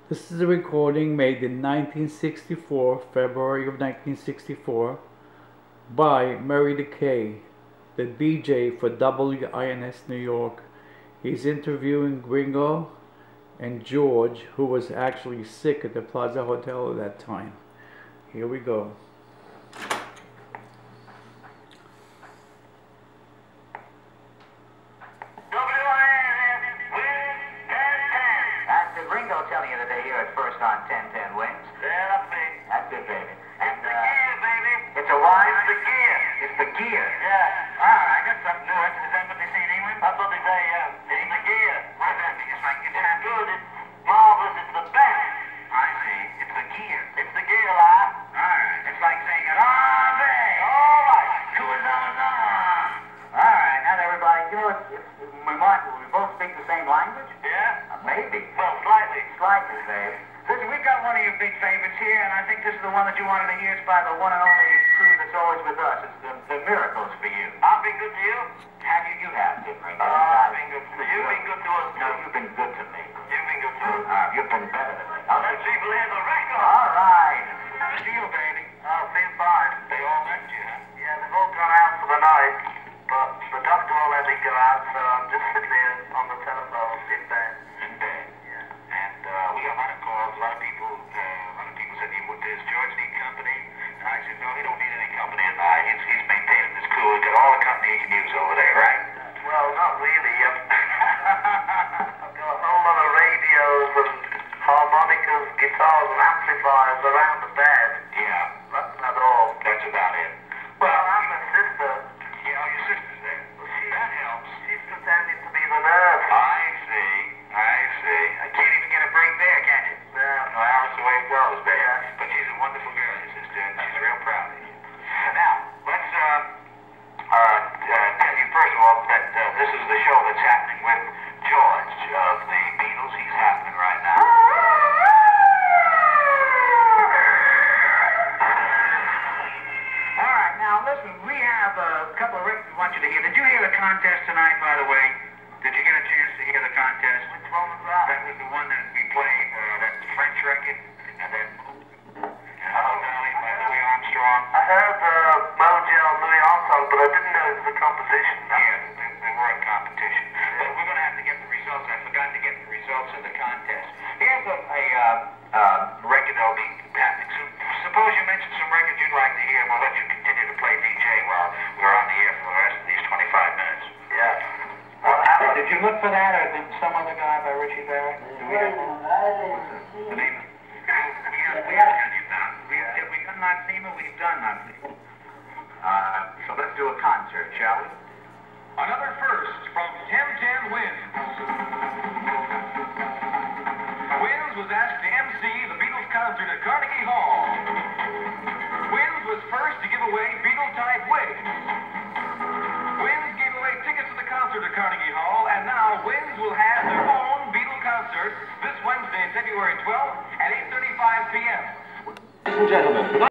This is a recording made in 1964, February of 1964, by Murray Decay, the DJ for WINS New York. He's interviewing Gringo and George, who was actually sick at the Plaza Hotel at that time. Here we go. Gringo telling you today here at First on 1010 Wings. Yeah, that's me. That's it, baby. And, it's the gear, baby. It's a what? It's the gear. It's the gear. Yeah. I got something new. Is that what they say in England? That's what they say, yeah. It's the gear. What does that mean? It's like it's good, it's marvelous, it's the best. I see. It's the gear. It's the gear, lad. Alright. It's like saying it all day. All right. All right, now everybody, you know, we both speak the same language? Yeah? Maybe. Well, slightly. Slightly, babe. Listen, we've got one of your big favorites here, and I think this is the one that you wanted to hear. It's by the one and only crew that's always with us. It's the Miracles for you. I've been good to you? You have been, Ringo. I've been good to you. You've been good to us. No, you've been good to me. You've been good to us. You've been better than me. Let's people hear the record. All right. Feel, baby. Oh, feel fine. They all left you, huh? Yeah, they've all gone out for the night, but the doctor won't let me go out, so I'm just sitting here on the telephone in bed. In bed? Yeah. And we got a lot of calls. A lot of people said, does George need company? And I said, no, he don't need any company. And he's maintaining this cool. He's got all the company he can use over there, right? Well, not really. I've got a whole lot of radios and harmonicas, guitars and amplifiers around the bed. Yeah. That's not all. That's about it. Well, I'm a sister. Yeah, your sister's there. Well, that helps. She's pretending to be the nurse. I see. I can't even get a break there, can you? Yeah. Well, that's the way it goes, baby. Yeah. But she's a wonderful girl, your sister, and she's real proud of you. Now, let's tell you first of all that this is the show that's happening with George of the Beatles. He's happening right now. All right, now listen, we have a couple of records we want you to hear. Did you hear the contest tonight, by the way? Did you get a chance to hear the contest? Which one was that? That was the one that we played, that French record, and then Hello Dolly by Louis Armstrong. I heard Mojo and Louis Armstrong, but I didn't know it was a competition. Yeah, they were in competition. But we're going to have to get the results. I forgot to get the results of the contest. Here's a record that'll be happening soon. Suppose you mention some records you'd like to hear, and we'll let you continue to play DJ while we're on the air for the rest of these 25 minutes. Yeah. Well, Alan, did you look for that, or did some other guy by Richie Barrett? Do we have the name? We have done Not Thema, we've done Not Thema. So let's do a concert, shall we? Another first from 1010 Wins. Wins was asked to MC the Beatles concert at Carnegie Hall. Wins was first to give away Beatle-type wigs. Wins gave away tickets to the concert at Carnegie Hall, and now Wins will have their own Beatle concert this Wednesday, February 12th at 8:35 p.m. Ladies and gentlemen.